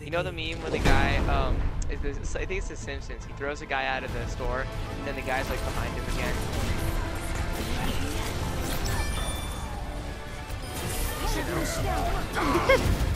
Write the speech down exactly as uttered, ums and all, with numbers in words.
You know the meme where the guy, um, is this, I think it's The Simpsons. He throws a guy out of the store, and then the guy's like behind him again.